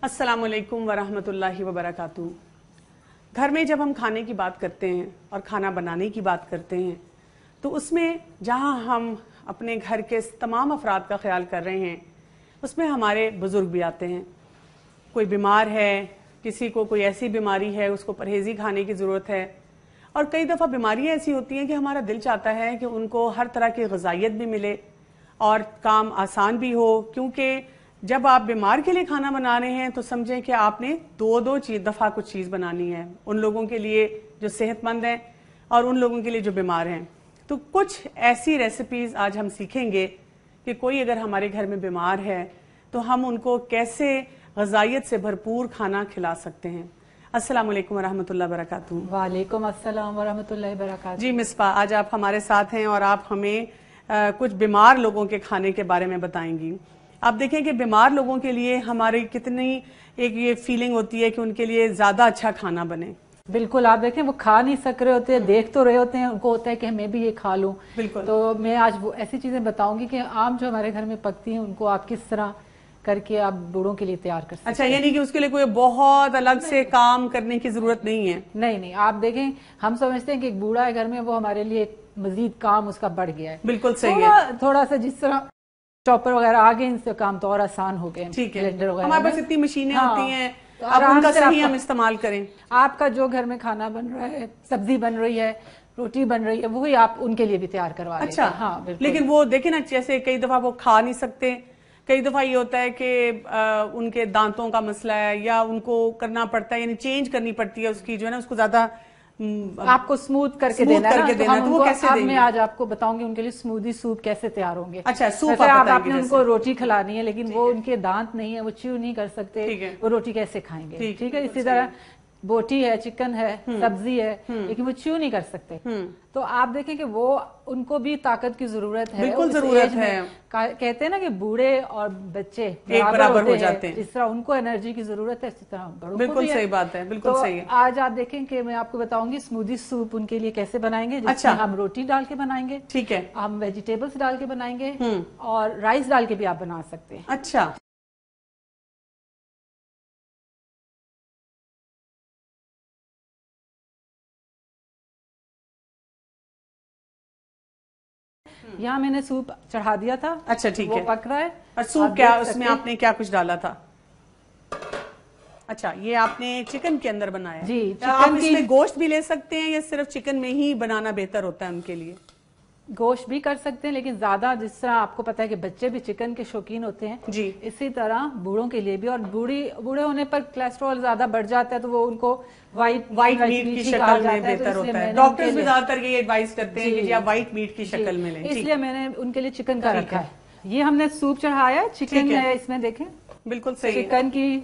अस्सलामुअलैकुम वरहमतुल्लाहि वबरकातुहू। घर में जब हम खाने की बात करते हैं और खाना बनाने की बात करते हैं तो उसमें जहां हम अपने घर के तमाम अफराद का ख्याल कर रहे हैं उसमें हमारे बुज़ुर्ग भी आते हैं। कोई बीमार है, किसी को कोई ऐसी बीमारी है उसको परहेज़ी खाने की ज़रूरत है, और कई दफ़ा बीमारियां ऐसी होती हैं कि हमारा दिल चाहता है कि उनको हर तरह की ग़िज़ाइयत भी मिले और काम आसान भी हो, क्योंकि जब आप बीमार के लिए खाना बना रहे हैं तो समझें कि आपने दो दफ़ा कुछ चीज़ बनानी है, उन लोगों के लिए जो सेहतमंद हैं और उन लोगों के लिए जो बीमार हैं। तो कुछ ऐसी रेसिपीज़ आज हम सीखेंगे कि कोई अगर हमारे घर में बीमार है तो हम उनको कैसे ग़िज़ाइयत से भरपूर खाना खिला सकते हैं। अस्सलाम वालेकुम वरहमतुल्लाहि वबरकातुहू। वालेकुम अस्सलाम वरहमतुल्लाहि वबरकातुहू। जी मिसबा, आज आप हमारे साथ हैं और आप हमें कुछ बीमार लोगों के खाने के बारे में बताएंगी। आप देखें कि बीमार लोगों के लिए हमारी कितनी एक ये फीलिंग होती है कि उनके लिए ज्यादा अच्छा खाना बने। बिल्कुल, आप देखें वो खा नहीं सक रहे होते हैं, देख तो रहे होते हैं, उनको होता है कि मैं भी ये खा लूं। बिल्कुल। तो मैं आज वो ऐसी चीजें बताऊंगी कि आम जो हमारे घर में पकती हैं उनको आप किस तरह करके आप बूढ़ों के लिए तैयार कर सकते हैं। अच्छा, यानी कि उसके लिए कोई बहुत अलग से काम करने की जरूरत नहीं है। नहीं, आप देखें, हम समझते हैं कि एक बूढ़ा है घर में, वो हमारे लिए मजीद काम उसका बढ़ गया है। बिल्कुल सही है। थोड़ा सा जिस तरह चॉपर वगैरह आ गए, इनसे काम तो और आसान हो गए। ठीक है, ब्लेंडर वगैरह हमारे पास इतनी मशीनें होती हैं, तो आप उनका सही हम इस्तेमाल करें। आपका जो घर में खाना बन रहा है, सब्जी बन रही है, रोटी बन रही है, वही आप उनके लिए भी तैयार करवा लें। अच्छा, हाँ बिल्कुल। लेकिन वो देखे ना, जैसे कई दफा वो खा नहीं सकते, कई दफा ये होता है कि उनके दांतों का मसला है या उनको करना पड़ता है, यानी चेंज करनी पड़ती है उसकी जो है ना, उसको ज्यादा आपको स्मूथ करके देना है ना, तो वो कैसे देंगे? मैं आज आपको बताऊंगी उनके लिए स्मूदी सूप कैसे तैयार होंगे। अच्छा, सूप आपने उनको रोटी खिलानी है, लेकिन वो उनके दांत नहीं है, वो च्यू नहीं कर सकते, वो रोटी कैसे खाएंगे? ठीक है। इसी तरह बोटी है, चिकन है, सब्जी है, लेकिन वो च्यू नहीं कर सकते। तो आप देखें कि वो उनको भी ताकत की जरूरत है। बिल्कुल जरूरत है। कहते हैं ना कि बूढ़े और बच्चे एक बराबर हो जाते हैं। जिस तरह उनको एनर्जी की जरूरत है, इसी तरह बड़ों को भी है। बिल्कुल सही बात है, बिल्कुल सही है। आज आप देखें कि मैं आपको बताऊंगी स्मूदी सूप उनके लिए कैसे बनाएंगे, जिसमें हम रोटी डाल के बनाएंगे। ठीक है। हम वेजिटेबल्स डाल के बनाएंगे और राइस डाल के भी आप बना सकते हैं। अच्छा, यहाँ मैंने सूप चढ़ा दिया था। अच्छा, ठीक है, वो पक रहा है। और सूप क्या, उसमें आपने क्या कुछ डाला था? अच्छा, ये आपने चिकन के अंदर बनाया जी। आप इसमें गोश्त भी ले सकते हैं या सिर्फ चिकन में ही बनाना बेहतर होता है उनके लिए? गोश्त भी कर सकते हैं, लेकिन ज्यादा जिस तरह आपको पता है कि बच्चे भी चिकन के शौकीन होते हैं जी, इसी तरह बूढ़ों के लिए भी। और बूढ़े होने पर कोलेस्ट्रॉल ज्यादा बढ़ जाता है, तो वो उनको वाइट मीट की शक्ल में बेहतर होता है। डॉक्टर्स भी ज्यादातर ये एडवाइस करते हैं कि आप वाइट मीट की शक्ल में लें, इसलिए मैंने उनके लिए चिकन का रखा है। ये हमने सूप चढ़ाया, चिकन है इसमें, देखें बिल्कुल सही है। चिकन की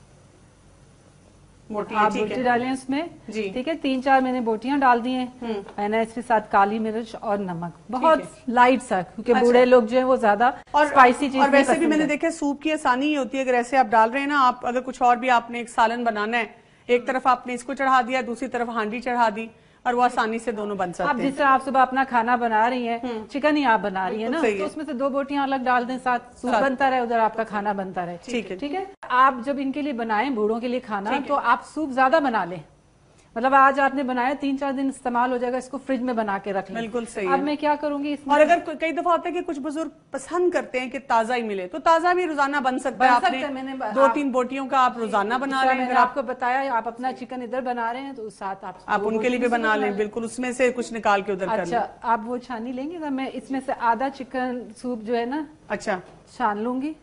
बोटियां, आप बोटी डालें इसमें। जी, ठीक है। 3-4 मैंने बोटियां डाल दी हैं। मैंने इसके साथ काली मिर्च और नमक, बहुत लाइट सा, क्योंकि बूढ़े लोग जो है वो ज्यादा स्पाइसी चीज। और वैसे भी मैंने देखा सूप की आसानी ही होती है, अगर ऐसे आप डाल रहे हैं ना, आप अगर कुछ और भी आपने एक सालन बनाना है, एक तरफ आपने इसको चढ़ा दिया, दूसरी तरफ हांडी चढ़ा दी, और वो आसानी से दोनों बन सकते हैं। आप जिस तरह आप सुबह अपना खाना बना रही हैं, चिकन ही आप बना रही है ना, तो उसमें से 2 बोटियां अलग डाल दें, साथ सूप बनता रहे, उधर आपका खाना बनता रहे। ठीक है। आप जब इनके लिए बनाएं, बूढ़ों के लिए खाना, तो आप सूप ज्यादा बना लें। मतलब आज आपने बनाया, 3-4 दिन इस्तेमाल हो जाएगा, इसको फ्रिज में बना के रख लें। बिल्कुल सही अब मैं क्या करूंगी इसमें, और अगर कई दफा होता है कि कुछ बुजुर्ग पसंद करते हैं कि ताजा ही मिले, तो ताजा भी रोजाना बन सकता है। आपने मैंने 2-3 बोटियों का आप रोजाना बना लें। मैंने आपको बताया, आप अपना चिकन इधर बना रहे हैं तो साथ आप उनके लिए भी बना लें। बिल्कुल, उसमें से कुछ निकाल के उधर कर लें। अच्छा, आप वो छानी लेंगे ना, मैं इसमें से आधा चिकन सूप जो है ना, अच्छा, छान लूंगी।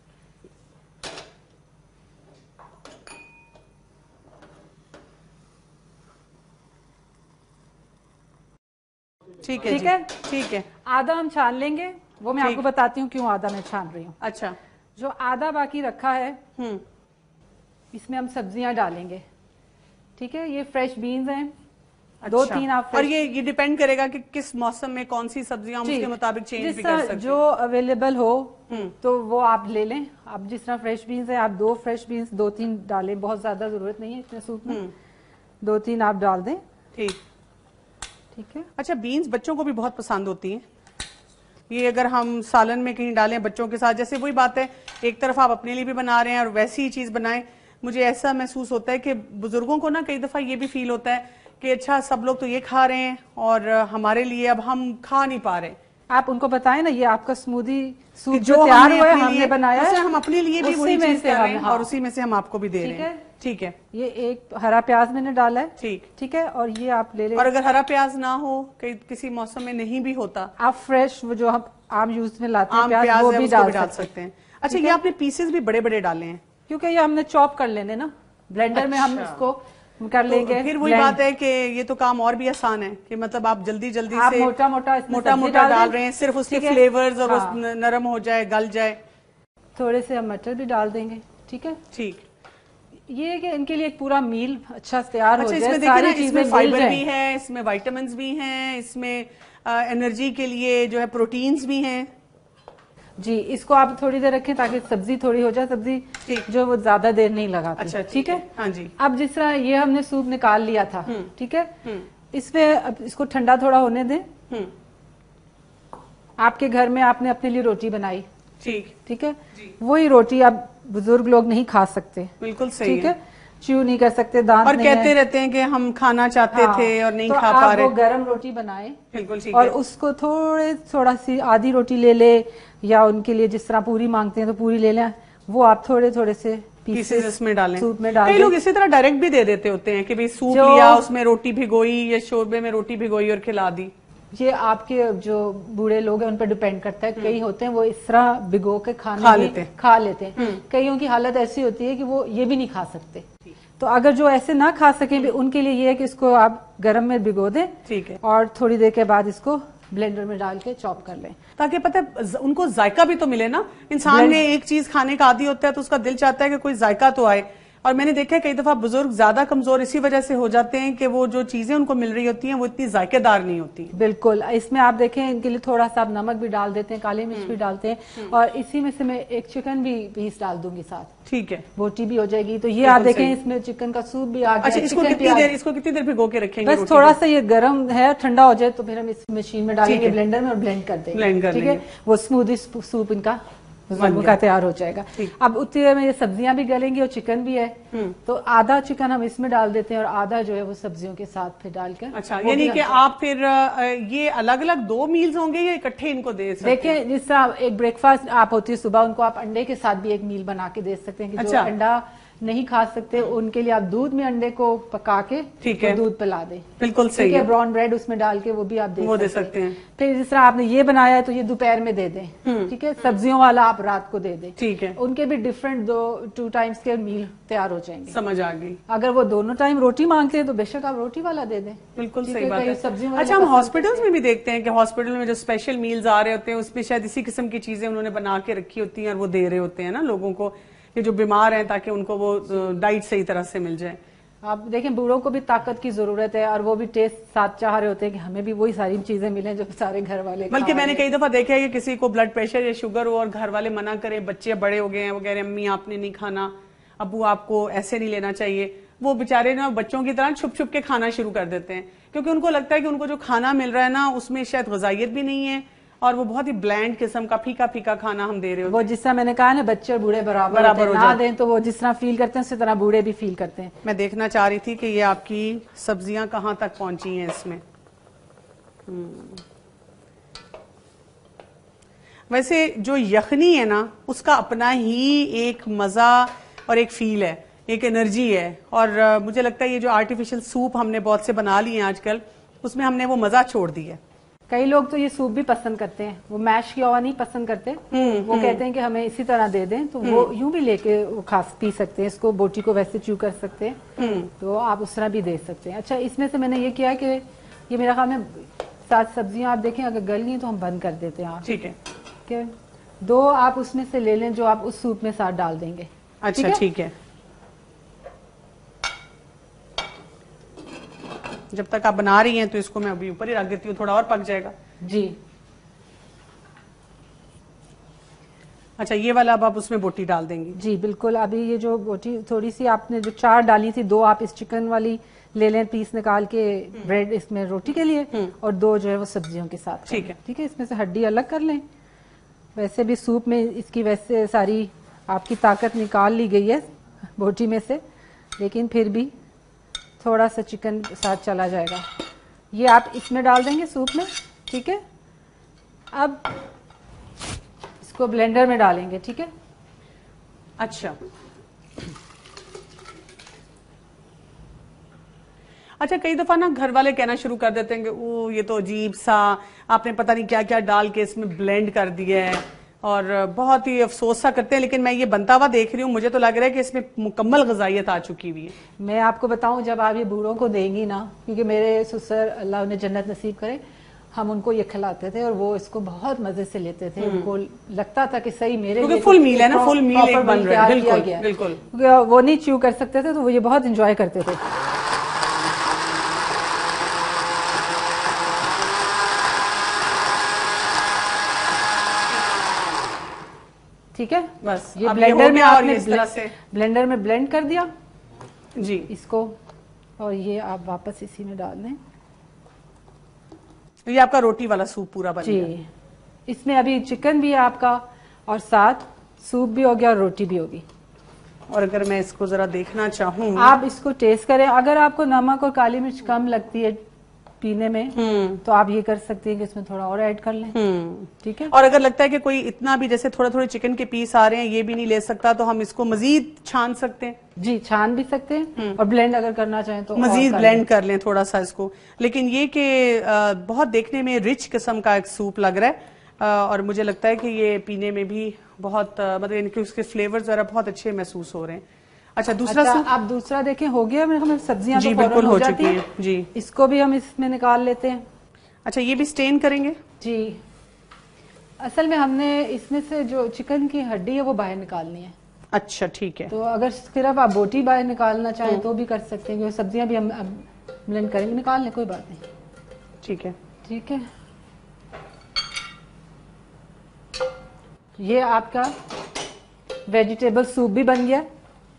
ठीक है, ठीक है। आधा हम छान लेंगे, वो मैं आपको बताती हूँ क्यों आधा मैं छान रही हूँ। अच्छा, जो आधा बाकी रखा है, इसमें हम सब्जियां डालेंगे। ठीक है। ये फ्रेश बीन्स हैं। अच्छा। 2-3 आप और ये डिपेंड करेगा कि किस मौसम में कौन सी सब्जियां हम उसके मुताबिक चेंज भी कर सकते हैं। जो अवेलेबल हो तो वो आप ले लें। आप जिस तरह फ्रेश बीन्स है, आप 2 फ्रेश बीन्स 2-3 डालें, बहुत ज्यादा जरूरत नहीं है इसमें सूप में। 2-3 आप डाल दें। ठीक है। अच्छा, बीन्स बच्चों को भी बहुत पसंद होती हैं। ये अगर हम सालन में कहीं डालें बच्चों के साथ, जैसे वही बात है एक तरफ आप अपने लिए भी बना रहे हैं और वैसी ही चीज बनाएं। मुझे ऐसा महसूस होता है कि बुजुर्गों को ना कई दफा ये भी फील होता है कि अच्छा सब लोग तो ये खा रहे हैं और हमारे लिए अब हम खा नहीं पा रहे। आप उनको बताएं ना, ये आपका स्मूदी सूप जो तैयार हुआ है हमने बनाया है, हम अपने लिए भी वही चीज कर रहे हैं और उसी में से हम आपको भी दे रहे हैं। ठीक है, ये एक हरा प्याज मैंने डाला है। ठीक है, और ये आप ले लें। और अगर हरा प्याज ना हो, किसी मौसम में नहीं भी होता, आप फ्रेश वो जो हम आम यूज में लाते हैं प्याज वो भी डाल सकते हैं। अच्छा, ये आपने पीसेस भी बड़े बड़े डाले हैं क्योंकि ये हमने चॉप कर लेने ना, ब्लेंडर में हम इसको कर लेंगे। तो फिर वही बात है कि ये तो काम और भी आसान है कि मतलब आप जल्दी जल्दी आप से मोटा मोटा डाल रहे हैं, सिर्फ उसके फ्लेवर्स और नरम हो जाए, गल जाए। थोड़े से हम मटर भी डाल देंगे। ठीक है, ठीक। ये कि इनके लिए एक पूरा मील अच्छा तैयार हो जाए। इसमें सारी चीजें, फाइबर भी है, इसमें विटामिन्स भी हैं, इसमें एनर्जी के लिए जो है प्रोटीन्स भी हैं। जी, इसको आप थोड़ी देर रखें ताकि सब्जी थोड़ी हो जाए। सब्जी जो वो ज्यादा देर नहीं लगाती। अच्छा, ठीक है। हाँ जी। अब जिस तरह ये हमने सूप निकाल लिया था, ठीक है, इसमें अब इसको ठंडा थोड़ा होने दें। आपके घर में आपने अपने लिए रोटी बनाई, ठीक है, वही रोटी अब बुजुर्ग लोग नहीं खा सकते। बिल्कुल सही, ठीक है, च्यू नहीं कर सकते, दांत और कहते रहते हैं कि हम खाना चाहते थे और नहीं खा पा रहे। वो गरम रोटी बनाए, बिल्कुल ठीक और है। उसको थोड़ा सी आधी रोटी ले ले, या उनके लिए जिस तरह पूरी मांगते हैं तो पूरी ले लें, वो आप थोड़े थोड़े से पीसेस इसमें डालें, सूप में डाल। कई लोग इसी तरह डायरेक्ट भी दे देते होते हैं कि भाई सूप लिया, उसमें रोटी भिगोई या शोरबे में रोटी भिगोई और खिला दी। ये आपके जो बूढ़े लोग हैं उन पर डिपेंड करता है। कई होते हैं वो इस तरह भिगो के खा लेते हैं। कईयों की हालत ऐसी होती है कि वो ये भी नहीं खा सकते। तो अगर जो ऐसे ना खा सके भी, उनके लिए ये है कि इसको आप गरम में भिगो दें, ठीक है, और थोड़ी देर के बाद इसको ब्लेंडर में डाल के चॉप कर लें, ताकि पता है उनको जायका भी तो मिले ना। इंसान ने एक चीज खाने का आदी होता है तो उसका दिल चाहता है कि कोई जायका तो आए। और मैंने देखा है कई दफा बुजुर्ग ज्यादा कमजोर इसी वजह से हो जाते हैं कि वो जो चीजें उनको मिल रही होती हैं वो इतनी जायकेदार नहीं होती। बिल्कुल, इसमें आप देखें इनके लिए थोड़ा सा आप नमक भी डाल देते हैं, काली मिर्च भी डालते हैं, और इसी में से मैं एक चिकन भी पीस डाल दूंगी साथ। ठीक है, बोटी भी हो जाएगी। तो ये आप देखें इसमें चिकन का सूप भी आ गया। अच्छा, इसको कितनी देर भिगो के रखेंगे? बस थोड़ा सा ये गर्म है, ठंडा हो जाए तो फिर हम इस मशीन में डालेंगे, ब्लेंडर में, और ब्लेंड कर देंगे। ठीक है, वो स्मूदी सूप इनका का तैयार हो जाएगा। अब उतनी देर में ये सब्जियां भी गलेंगी और चिकन भी है, तो आधा चिकन हम इसमें डाल देते हैं और आधा जो है वो सब्जियों के साथ फिर डालकर। अच्छा, यानी कि आप फिर ये अलग अलग 2 मील्स होंगे या इकट्ठे इनको दे सकते हैं? देखिए, जिस तरह एक ब्रेकफास्ट आप होती है सुबह, उनको आप अंडे के साथ भी एक मील बना के दे सकते हैं कि जो अंडा नहीं खा सकते उनके लिए आप दूध में अंडे को पका के, ठीक है, दूध पिला दें। बिल्कुल सही है। ब्राउन ब्रेड उसमें डाल के वो भी आप दे सकते हैं। फिर जिस तरह आपने ये बनाया है तो ये दोपहर में दे दें। ठीक है, सब्जियों वाला आप रात को दे दें। ठीक है, उनके भी डिफरेंट 2 टाइम्स के मील तैयार हो जाएंगे। समझ आ गई। अगर वो दोनों टाइम रोटी मांगते हैं तो बेशक आप रोटी वाला दे दें। बिल्कुल सही बात है। अच्छा, हम हॉस्पिटल्स में भी देखते हैं कि हॉस्पिटल में जो स्पेशल मील्स आ रहे होते हैं उसमें शायद इसी किस्म की चीजें उन्होंने बना के रखी होती हैं और वो दे रहे होते हैं ना लोगों को, कि जो बीमार हैं, ताकि उनको वो डाइट सही तरह से मिल जाए। आप देखें, बूढ़ों को भी ताकत की जरूरत है और वो भी टेस्ट साथ चाह रहे होते हैं कि हमें भी वही सारी चीजें मिलें जो सारे घर वाले। बल्कि मैंने कई दफा देखा है कि किसी को ब्लड प्रेशर या शुगर हो और घर वाले मना करें, बच्चे बड़े हो गए हैं, वो कह रहे हैं अम्मी आपने नहीं खाना, अब्बू आपको ऐसे नहीं लेना चाहिए, वो बेचारे ना बच्चों की तरह छुप छुप के खाना शुरू कर देते हैं, क्योंकि उनको लगता है कि उनको जो खाना मिल रहा है ना उसमें शायद ग़िज़ाइयत भी नहीं है और वो बहुत ही ब्लैंड किस्म का फीका फीका खाना हम दे रहे हो। वो जिस तरह मैंने कहा ना, बच्चे और बूढ़े बराबर ना दें तो वो जिस तरह फील करते हैं उसी तरह बूढ़े भी फील करते हैं। मैं देखना चाह रही थी कि ये आपकी सब्जियां कहाँ तक पहुंची हैं इसमें। वैसे जो यखनी है ना उसका अपना ही एक मजा और एक फील है, एक एनर्जी है, और मुझे लगता है ये जो आर्टिफिशियल सूप हमने बहुत से बना लिए हैं आजकल, उसमें हमने वो मजा छोड़ दिया है। कई लोग तो ये सूप भी पसंद करते हैं, वो मैश किया हुआ नहीं पसंद करते। वो कहते हैं कि हमें इसी तरह दे दें, तो वो यूं भी लेके वो पी सकते हैं, इसको बोटी को वैसे च्यू कर सकते हैं, तो आप उस तरह भी दे सकते हैं। अच्छा, इसमें से मैंने ये किया कि ये मेरा ख्याल में 7 सब्जियां आप देखें, अगर गल गई तो हम बंद कर देते हैं। ठीक है, कि 2 आप उसमें से ले लें जो आप उस सूप में साथ डाल देंगे। अच्छा, ठीक है। जब तक आप बना रही हैं तो इसको मैं अभी ऊपर ही रख देती हूँ, थोड़ा और पक जाएगा। जी। अच्छा, ये वाला अब आप उसमें बोटी डाल देंगी? जी बिल्कुल। अभी ये जो बोटी थोड़ी सी आपने जो 4 डाली थी, 2 आप इस चिकन वाली ले लें पीस निकाल के, ब्रेड इसमें रोटी के लिए, और 2 जो है वो सब्जियों के साथ। ठीक है, ठीक है। इसमें से हड्डी अलग कर लें। वैसे भी सूप में इसकी वैसे सारी आपकी ताकत निकाल ली गई है बोटी में से, लेकिन फिर भी थोड़ा सा चिकन साथ चला जाएगा। ये आप इसमें डाल देंगे सूप में, ठीक है। अब इसको ब्लेंडर में डालेंगे, ठीक है। अच्छा अच्छा, कई दफा ना घर वाले कहना शुरू कर देते हैं कि ओ ये तो अजीब सा आपने पता नहीं क्या क्या डाल के इसमें ब्लेंड कर दिया है, और बहुत ही अफसोस सा करते हैं। लेकिन मैं ये बनता हुआ देख रही हूँ, मुझे तो लग रहा है कि इसमें मुकम्मल ग़िज़ाइयत आ चुकी हुई है। मैं आपको बताऊं, जब आप ये बूढ़ों को देंगी ना, क्योंकि मेरे ससुर अल्लाह उन्हें जन्नत नसीब करे, हम उनको ये खिलाते थे और वो इसको बहुत मजे से लेते थे। उनको लगता था कि सही मेरे लिए फुल मील है ना, फुल मील एक बन रहा है। बिल्कुल बिल्कुल, वो नहीं च्यू कर सकते थे, तो वो ये बहुत इंजॉय करते थे। ठीक है, बस ये ब्लेंडर में आपने ब्लेंडर में ब्लेंड कर दिया जी इसको, और ये आप वापस इसी में डाल दें। ये आपका रोटी वाला सूप पूरा बन गया जी। इसमें अभी चिकन भी है आपका, और साथ सूप भी हो गया और रोटी भी होगी। और अगर मैं इसको जरा देखना चाहूँ, आप इसको टेस्ट करें, अगर आपको नमक और काली मिर्च कम लगती है पीने में, तो आप ये कर सकती हैं कि इसमें थोड़ा और ऐड कर लें, ठीक है। और अगर लगता है कि कोई इतना भी जैसे थोड़े थोड़े चिकन के पीस आ रहे हैं, ये भी नहीं ले सकता, तो हम इसको मजीद छान सकते हैं। जी, छान भी सकते हैं, और ब्लेंड अगर करना चाहें तो मजीद ब्लेंड कर लें थोड़ा सा इसको। लेकिन ये कि बहुत देखने में रिच किस्म का एक सूप लग रहा है, और मुझे लगता है कि ये पीने में भी बहुत मतलब इनके उसके फ्लेवर जरा बहुत अच्छे महसूस हो रहे हैं। अच्छा, दूसरा सूप आप दूसरा देखें, हो गया हमें सब्जियां जी तो बिल्कुल हो जाती चुकी हैं जी। इसको भी हम इसमें निकाल लेते हैं। अच्छा, ये भी स्टेन करेंगे जी। असल में हमने इसमें से जो चिकन की हड्डी है वो बाहर निकालनी है। अच्छा ठीक है, तो अगर सिर्फ आप बोटी बाहर निकालना चाहें तो भी कर सकते हैं, सब्जियां भी हम ब्लेंड करेंगे, निकाल लें, कोई बात नहीं। ठीक है ठीक है, ये आपका वेजिटेबल सूप भी बन गया।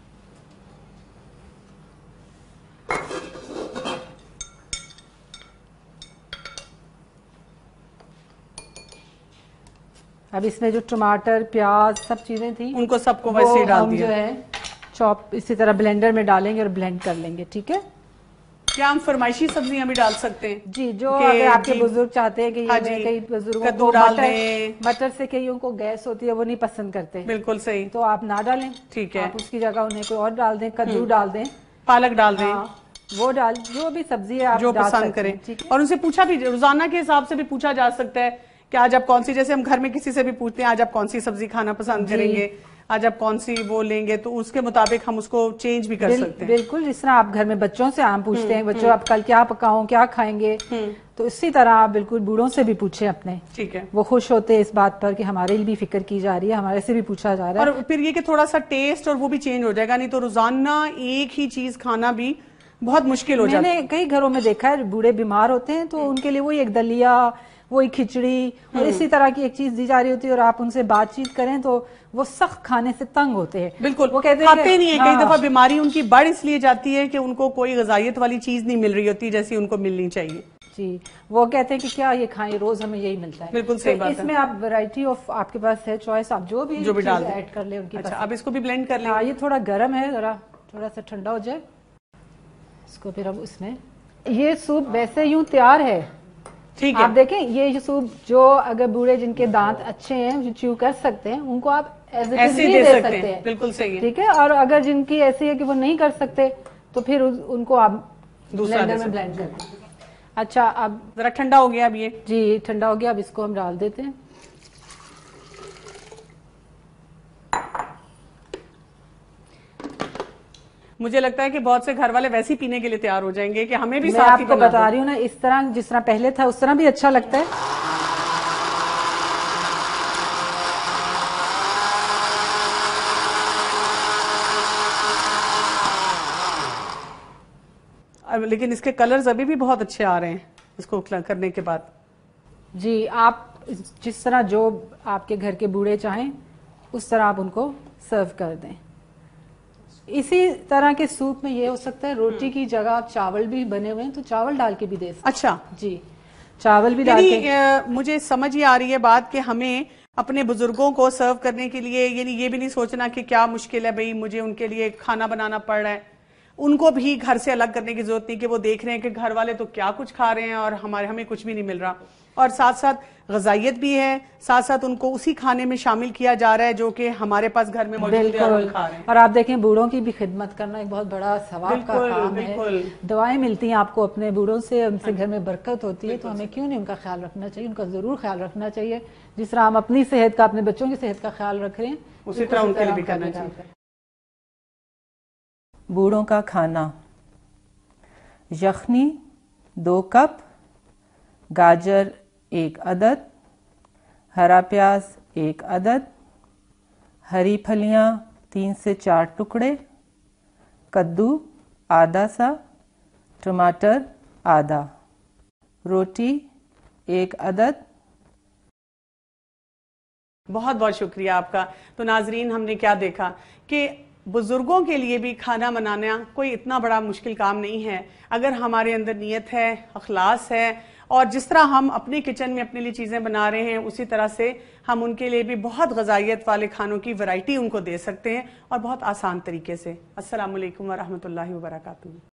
अब इसमें जो टमाटर प्याज सब चीजें थी उनको सबको वैसे ही डाल दिया, जो है चॉप इसी तरह ब्लेंडर में डालेंगे और ब्लेंड कर लेंगे, ठीक है। क्या हम फरमाइशी सब्जियां भी डाल सकते हैं? जी, जो अगर आपके बुजुर्ग चाहते हैं कि हाँ ये कई बुजुर्गों को मटर से कईयों को गैस होती है, वो नहीं पसंद करते, बिल्कुल सही, तो आप ना डालें, ठीक है। आप उसकी जगह उन्हें कोई और डाल दें, कद्दू डाल दें, पालक डाल दें, वो डाल, जो भी सब्जी है आप जो पसंद करें। और उनसे पूछा भी, रोजाना के हिसाब से भी पूछा जा सकता है कि आज आप कौन सी, जैसे हम घर में किसी से भी पूछते हैं आज आप कौन सी सब्जी खाना पसंद करेंगे, आज आप कौन सी वो लेंगे, तो उसके मुताबिक हम उसको चेंज भी कर सकते हैं। बिल्कुल, जिस तरह आप घर में बच्चों से आम पूछते हैं, बच्चों आप कल क्या पकाऊं, क्या खाएंगे, तो इसी तरह आप बिल्कुल बूढ़ों से भी पूछे अपने, ठीक है। वो खुश होते हैं इस बात पर कि हमारे लिए भी फिक्र की जा रही है, हमारे से भी पूछा जा रहा है। और फिर ये कि थोड़ा सा टेस्ट और वो भी चेंज हो जाएगा, नहीं तो रोजाना एक ही चीज खाना भी बहुत मुश्किल हो जाता है। मैंने कई घरों में देखा है, बूढ़े बीमार होते हैं तो उनके लिए वही एक दलिया, वही खिचड़ी और इसी तरह की एक चीज दी जा रही होती है, और आप उनसे बातचीत करें तो वो सख्त खाने से तंग होते हैं। बिल्कुल, वो कहते खाते नहीं है। कई दफा बीमारी उनकी बढ़ इसलिए जाती है कि उनको कोई ग़िज़ाइयत वाली चीज नहीं मिल रही होती जैसी उनको मिलनी चाहिए। जी, वो कहते हैं कि क्या ये खाएं, रोज हमें यही मिलता है। बिल्कुल सही बात है। इसमें आप वैरायटी ऑफ आपके पास है चॉइस, आप जो भी डाल ऐड कर ले उनकी। अच्छा, अब इसको भी ब्लेंड कर लें। हाँ, ये थोड़ा गर्म है, जरा थोड़ा सा ठंडा हो जाए इसको, फिर अब उसमें ये सूप वैसे यूं तैयार है, ठीक है। आप देखें, ये सूप जो अगर बूढ़े जिनके दांत अच्छे हैं, जो च्यू कर सकते हैं, उनको आप ऐसे दे सकते हैं। बिल्कुल सही है, ठीक है। और अगर जिनकी ऐसी है कि वो नहीं कर सकते, तो फिर उनको आप ब्लेंडर में ब्लेंड कर दें। अच्छा, अब जरा ठंडा हो गया अब ये। जी, ठंडा हो गया, अब इसको हम डाल देते हैं। मुझे लगता है कि बहुत से घर वाले वैसे ही पीने के लिए तैयार हो जाएंगे कि हमें भी मैं साथ ही आपको बता रही हूँ ना, इस तरह जिस तरह पहले था उस तरह भी अच्छा लगता है। लेकिन इसके कलर्स अभी भी बहुत अच्छे आ रहे हैं इसको करने के बाद। जी, आप जिस तरह जो आपके घर के बूढ़े चाहें उस तरह आप उनको सर्व कर दें। इसी तरह के सूप में ये हो सकता है रोटी की जगह आप चावल भी बने हुए हैं तो चावल डाल के भी दे सकते हैं। अच्छा जी, चावल भी डाल के। मुझे समझ ये आ रही है बात कि हमें अपने बुजुर्गों को सर्व करने के लिए, यानी ये भी नहीं सोचना कि क्या मुश्किल है भाई, मुझे उनके लिए खाना बनाना पड़ रहा है। उनको भी घर से अलग करने की जरूरत नहीं कि वो देख रहे हैं कि घर वाले तो क्या कुछ खा रहे हैं और हमें कुछ भी नहीं मिल रहा। और साथ साथ गजाइयत भी है, साथ साथ उनको उसी खाने में शामिल किया जा रहा है जो कि हमारे पास घर में मौजूद है और खा रहे हैं। और आप देखें, बूढ़ों की भी खिदमत करना एक बहुत बड़ा सवाब का काम है। दुआएं मिलती हैं आपको अपने बूढ़ों से, उनसे घर में बरकत होती है, तो हमें क्यों नहीं उनका ख्याल रखना चाहिए, उनका जरूर ख्याल रखना चाहिए। जिस तरह हम अपनी सेहत का, अपने बच्चों की सेहत का ख्याल रख रहे हैं, उसी तरह उनके लिए भी करना चाहिए। बूढ़ों का खाना: यखनी 2 कप, गाजर 1 अदद, हरा प्याज 1 अदद, हरी फलियां 3 से 4 टुकड़े, कद्दू आधा सा, टमाटर आधा, रोटी 1 अदद। बहुत बहुत शुक्रिया आपका। तो नाजरीन, हमने क्या देखा कि बुजुर्गों के लिए भी खाना बनाना कोई इतना बड़ा मुश्किल काम नहीं है, अगर हमारे अंदर नीयत है, अखलास है, और जिस तरह हम अपने किचन में अपने लिए चीज़ें बना रहे हैं उसी तरह से हम उनके लिए भी बहुत गजाइयत वाले खानों की वैरायटी उनको दे सकते हैं और बहुत आसान तरीके से। अस्सलाम वालेकुम व रहमतुल्लाहि व बरकातुहू।